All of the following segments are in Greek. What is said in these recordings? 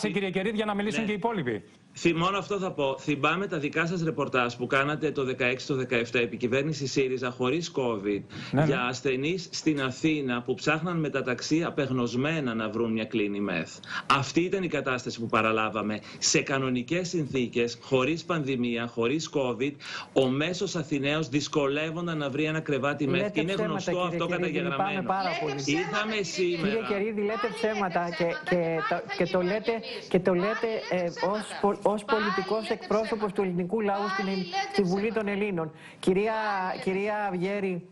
Τελειώσε, κύριε Κερίδη, για να μιλήσουν και οι υπόλοιποι. Μόνο αυτό θα πω. Θυμάμαι τα δικά σας ρεπορτάζ που κάνατε το 16-17 επί κυβέρνηση ΣΥΡΙΖΑ χωρίς COVID για ασθενείς στην Αθήνα που ψάχναν με τα ταξί απεγνωσμένα να βρουν μια κλίνη μεθ. Αυτή ήταν η κατάσταση που παραλάβαμε. Σε κανονικές συνθήκες, χωρίς πανδημία, χωρίς COVID, ο μέσος Αθηναίος δυσκολεύονταν να βρει ένα κρεβάτι μεθ. Είναι γνωστό αυτό καταγεγραμμένο. Ήρθαμε σήμερα. Κύριε Κερίδη, λέτε ψέματα και το λέτε ως πολιτικός εκπρόσωπος του ελληνικού λαού στη Βουλή των Ελλήνων. Κυρία Αυγέρη,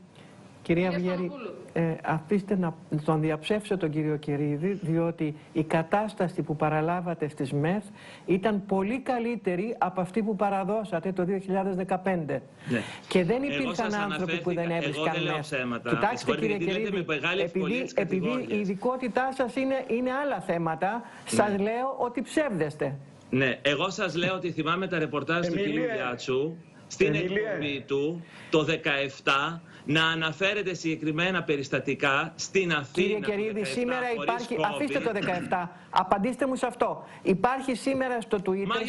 αφήστε να τον διαψεύσω τον κύριο Κερίδη, διότι η κατάσταση που παραλάβατε στις ΜΕΘ ήταν πολύ καλύτερη από αυτή που παραδώσατε το 2015. Ναι. Και δεν υπήρχαν άνθρωποι που δεν έβρισκαν ΜΕΘ. Κοιτάξτε, κύριε Κερίδη, επειδή η ειδικότητά σας είναι άλλα θέματα, σας λέω ότι ψεύδεστε. Ναι, εγώ σας λέω ότι θυμάμαι τα ρεπορτάζ του κυρίου Διάτσου στην εκπομπή του το 2017 να αναφέρεται συγκεκριμένα περιστατικά στην Αθήνα. Κύριε Κερίδη, σήμερα υπάρχει. COVID. Αφήστε το 17. Απαντήστε μου σε αυτό. Υπάρχει σήμερα στο Twitter,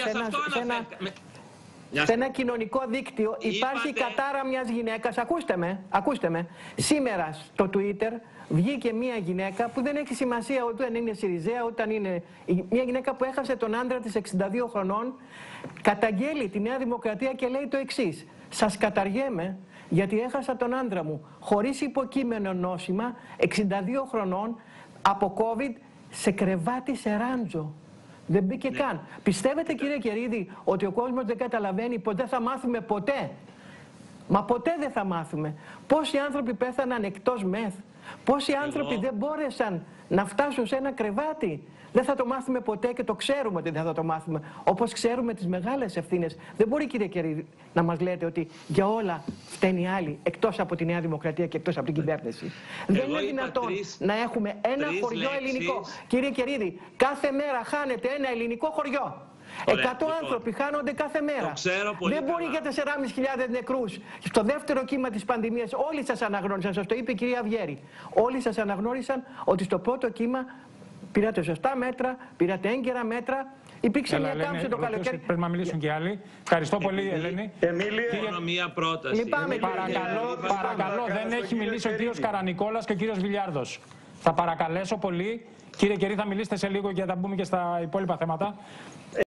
σε ένα κοινωνικό δίκτυο, υπάρχει κατάρα μιας γυναίκας. Ακούστε με. Σήμερα στο Twitter βγήκε μια γυναίκα που δεν έχει σημασία ούτε αν είναι Συριζέα, ούτε αν είναι. Μια γυναίκα που έχασε τον άντρα της 62 χρονών, καταγγέλει τη Νέα Δημοκρατία και λέει το εξής: σας καταργέμαι γιατί έχασα τον άντρα μου χωρίς υποκείμενο νόσημα, 62 χρονών, από COVID, σε κρεβάτι σε ράντζο. Δεν μπήκε καν. Πιστεύετε, κύριε Κερίδη, ότι ο κόσμος δεν καταλαβαίνει πως δεν θα μάθουμε ποτέ? Μα ποτέ δεν θα μάθουμε. Πόσοι άνθρωποι πέθαναν εκτός ΜΕΘ, πόσοι άνθρωποι δεν μπόρεσαν να φτάσουν σε ένα κρεβάτι. Δεν θα το μάθουμε ποτέ και το ξέρουμε ότι δεν θα το μάθουμε. Όπως ξέρουμε τις μεγάλες ευθύνες. Δεν μπορεί, κύριε Κερίδη, να μας λέτε ότι για όλα φταίνει οι άλλοι, εκτός από τη Νέα Δημοκρατία και εκτός από την κυβέρνηση. Δεν είναι δυνατόν να έχουμε ένα χωριό ελληνικό. Κύριε Κερίδη, κάθε μέρα χάνεται ένα ελληνικό χωριό. 100 άνθρωποι χάνονται κάθε μέρα. Δεν μπορεί για 4.500 νεκρούς. Στο δεύτερο κύμα της πανδημίας όλοι σας αναγνώρισαν, σας το είπε η κυρία Αυγέρη. Όλοι σας αναγνώρισαν ότι στο πρώτο κύμα πήρατε σωστά μέτρα, πήρατε έγκαιρα μέτρα. Υπήρξε μια κάμψη το καλοκαίρι. Πρέπει να μιλήσουν και άλλοι. Ευχαριστώ πολύ, Ελένη. Μόνο μία πρόταση. Παρακαλώ, δεν έχει μιλήσει ο κύριος Καρανικόλας και ο κύριος Βιλιάρδος. Θα παρακαλέσω πολύ. Κύριε Κερίδη, θα μιλήσετε σε λίγο για να μπούμε και στα υπόλοιπα θέματα.